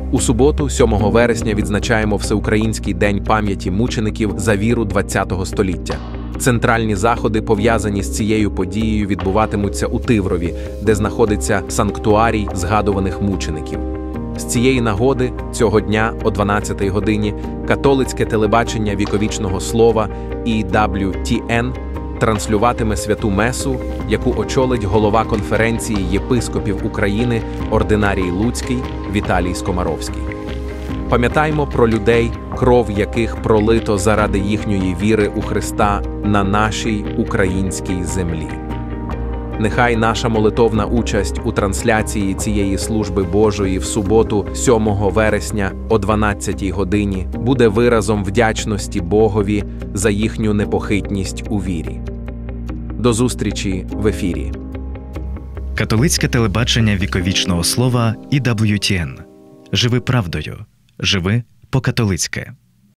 У суботу, 7 вересня, відзначаємо Всеукраїнський день пам'яті мучеників за віру ХХ століття. Центральні заходи, пов'язані з цією подією, відбуватимуться у Тиврові, де знаходиться санктуарій згадуваних мучеників. З цієї нагоди, цього дня о 12-й годині, католицьке телебачення віковічного слова EWTN транслюватиме святу месу, яку очолить голова конференції єпископів України ординарій Луцький Віталій Скомаровський. Пам'ятаймо про людей, кров яких пролито заради їхньої віри у Христа на нашій українській землі. Нехай наша молитовна участь у трансляції цієї служби Божої в суботу, 7 вересня о 12-й годині буде виразом вдячності Богові за їхню непохитність у вірі. До зустрічі в ефірі. Католицьке телебачення віковічного слова EWTN. Живи правдою. Живи по-католицьки.